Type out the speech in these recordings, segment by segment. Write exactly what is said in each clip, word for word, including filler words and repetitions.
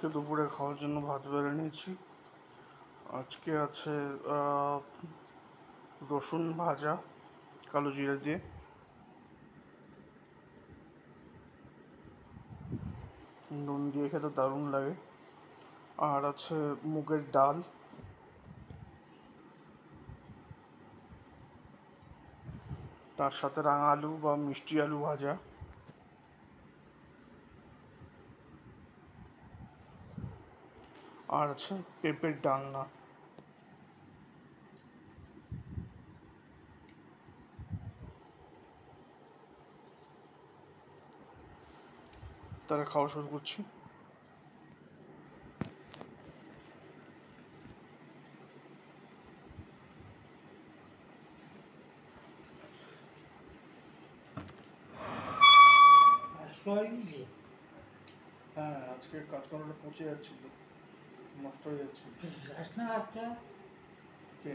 আজকে দুপুরে খাওয়ার জন্য ভাত বেড়ে নিয়েছি। আজকে আছে রসুন ভাজা কালো জিরে দিয়ে, নুন দিয়ে খেতে দারুণ লাগে। আর আছে মুগের ডাল, তার সাথে রাঙা আলু বা মিষ্টি আলু ভাজা, আর আছে পেঁপের ডালনা। তারা খাওয়া শুরু করছি। হ্যাঁ, আজকে কাঁচকলাটা পচে যাচ্ছিল, নষ্ট হয়ে যাচ্ছে। কে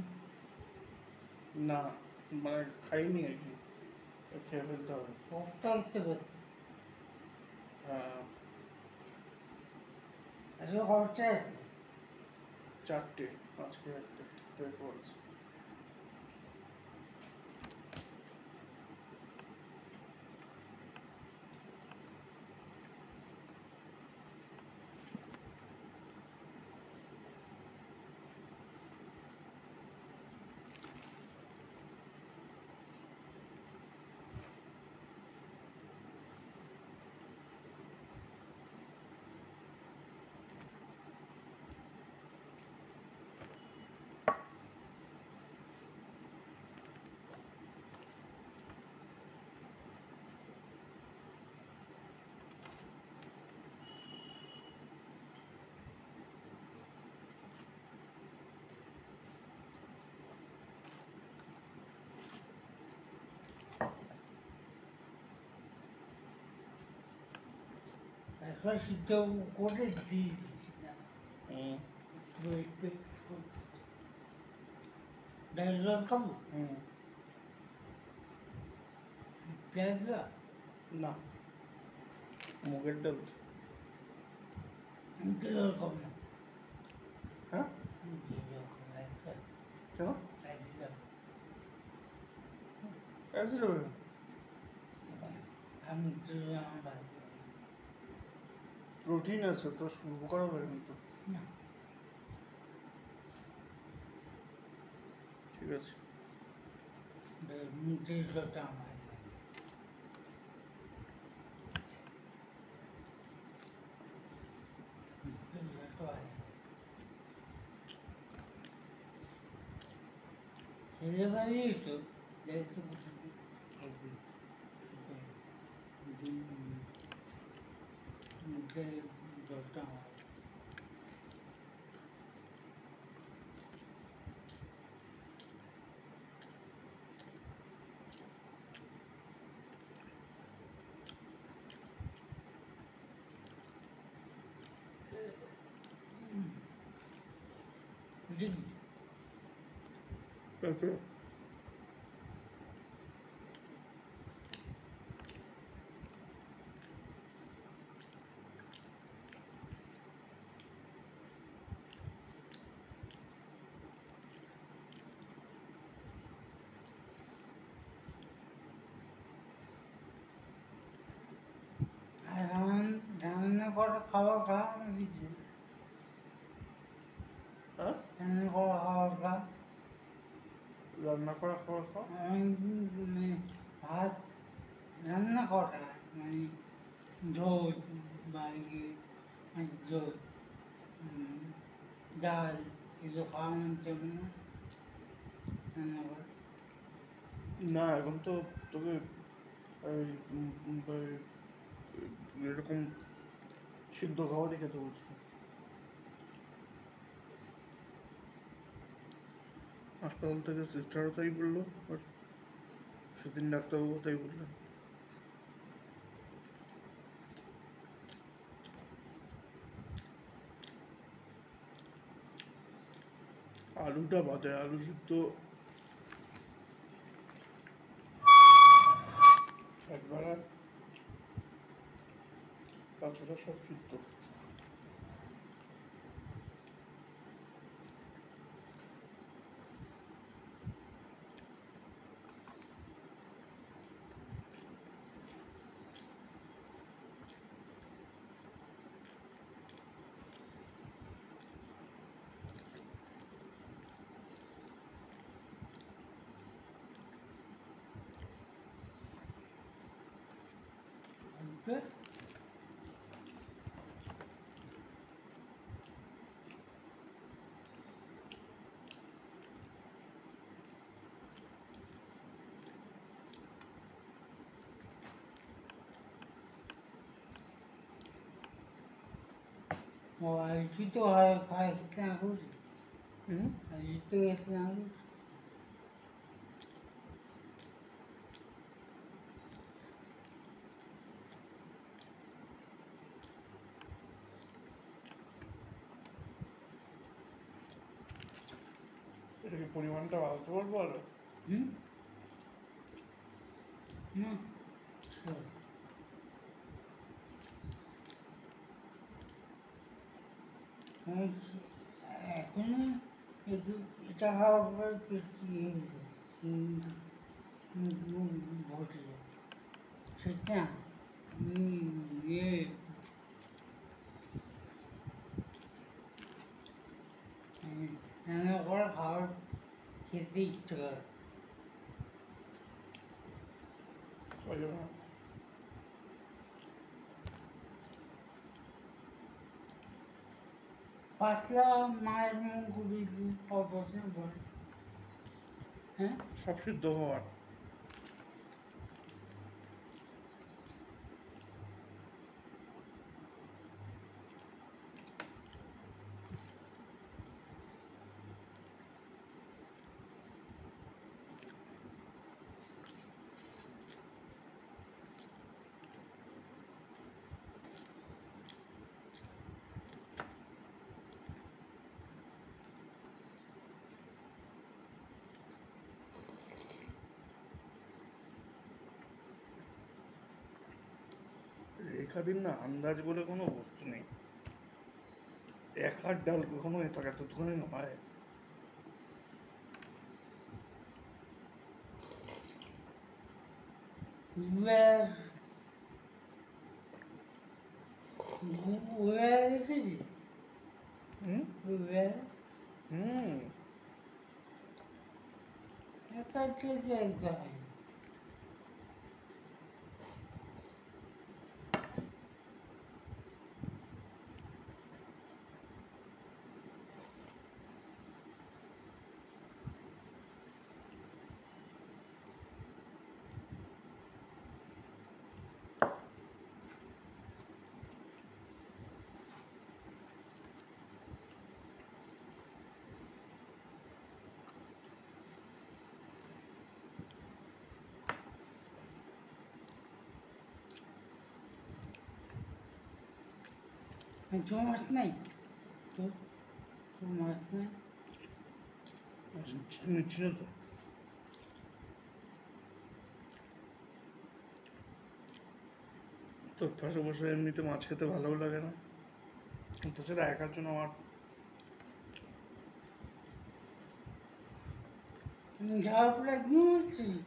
না, মানে খাইনি আর কি, খেয়ে ফেলতে হবে। হ্যাঁ, আজকে খবরটা আসছে চারটে, আজকে একটা থেকে করেছে। একবার সিদ্ধ করে দিয়ে দিয়েছিলাম, ডাল জল খাবো, পেঁয়াজ না, মুগের ডাল। জল খাবো না। হ্যাঁ, জল খাবো একদম কেন? একদম অ্যাসিড হবে না? আমি তো আমার ভালো প্রোটিন আছে তো, উপকার হবে কিন্তু। না। ঠিক আছে, মুখের জলটা আমার খেলে পারি তো মুখের জলটা আমার পেঁপে রান্না করা খাবার খাওয়া আমি দিচ্ছি, হ্যাঁ, রান্না করা খাবার খা রান্না করা খাবার খাওয়া মানে ভাত রান্না করা মানে ঝোল বা ঝোল ডাল এগুলো খাওয়ানোর জন্য রান্না করা। না, এখন তো তোকে এরকম সিদ্ধ খাবারই খেতে বলছি। হাসপাতাল থেকে সিস্টারও তাই বললো, আর সেদিন ডাক্তারবাবু তাই বললেন। আলুটা বাদে, আলু সিদ্ধ একবার, তাছাড়া সব সিদ্ধ। কে? ও আইসি তো হয় খায় খেতে না করছি হুম আইসি তো খেতে না করছি এটা কি পরিমাণটা বাড়াতে পারবো আরো? হুম না ঠিক আছে আমি সে- এখনো একটু এটা খাওয়ার পর পেট ইয়ে হয়ে যায় হুম, হুম, হুম, ভরতে যায় সেটা হুম, ইয়ে মানে রান্না করা খাবার খেতে ইচ্ছে করে ওই জন্য পাতলা মায়ের মুখগুলি অপছন্দ করে হ্যাঁ সব সিদ্ধ হওয়ার রেখাদিন না আন্দাজ বলে কোনো বস্তু নেই। এক হাত ডাল কখনো এত এতটুকুনি হয়? Where where দেখেছি হুম where হুম একা খেতে একদম হয় তোর মাছ নাই তোর তোর মাছ নাই নিচ্ছি না তো। তোর পাশে বসে এমনিতে মাছ খেতে ভালোও লাগে না, তাছাড়া একার জন্য আমার যাওয়ার পরে ঘুমাচ্ছিস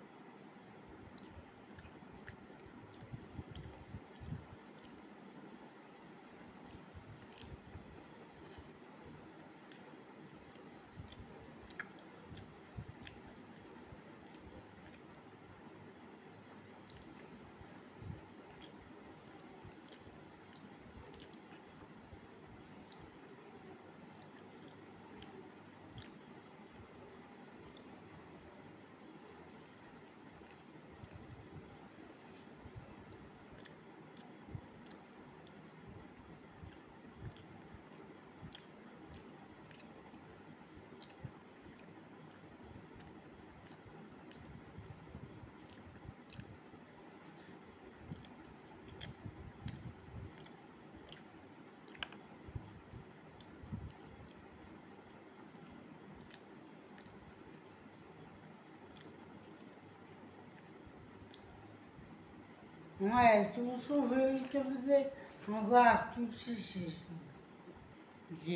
আমার এত বছর হয়ে যেতে বলতে আমাকে আত্মবিশ্বাস শেষ নেই। যে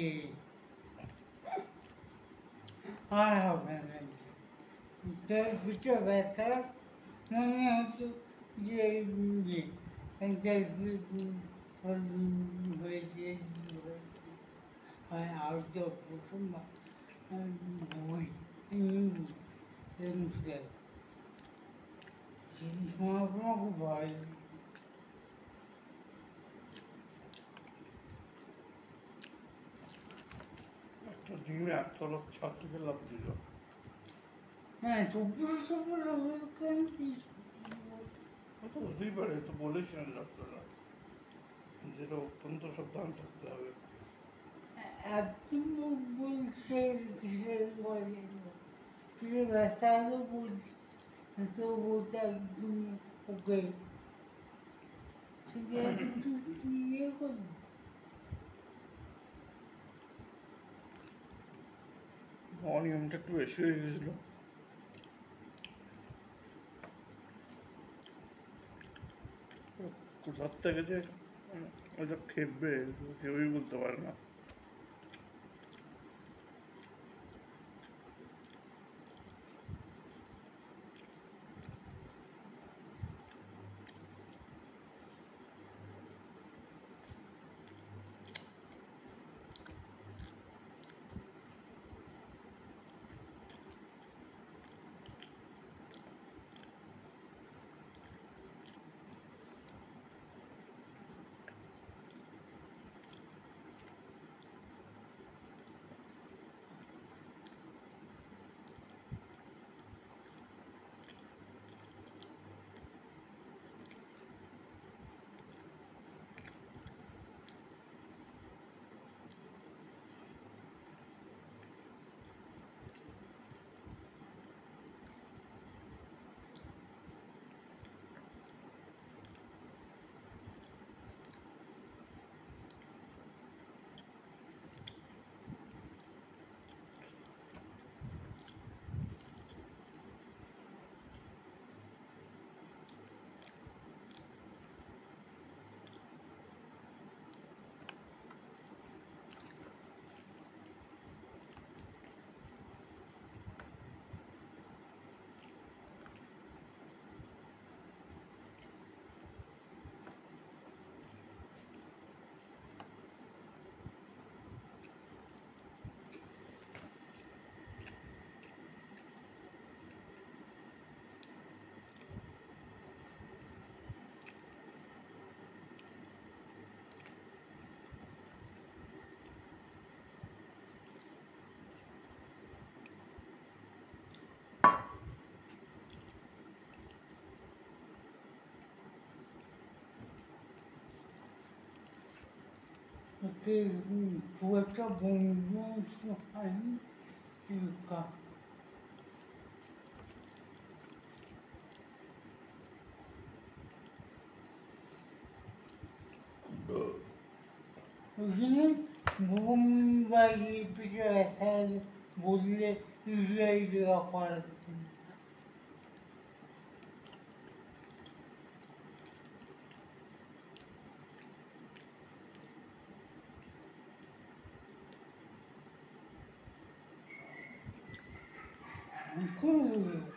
আর হবে না তোর পিঠে ব্যথা মনে হতো যে যে হয়েছে আর তো প্রথমবার বই জিনিস আমার খুব ভয় তো দিনে একতলা ছাদ থেকে লাভ দিল। হ্যাঁ চব্বিশ সফল কেন কি তো হতেই পারে, তো বলেছিলেন ডাক্তাররা যেটা অত্যন্ত সাবধান থাকতে হবে। একদম বলছে কিসের বলে কিসে ব্যথা হলো বলছে তো বলতে একদম ওকে ঠিক আছে তুই ইয়ে করবি অনিয়মটা একটু বেশি হয়ে গেছিল। কোথার থেকে যে উম, ওটা খেপবে কেউই বলতে পারে না। ওকে খুব একটা বন্ধু হয়নি কা ওই জন্য ঘুম বা ইয়ে পিঠে ব্যথা বললে ইউজুয়ালি দেওয়া করাতে খুব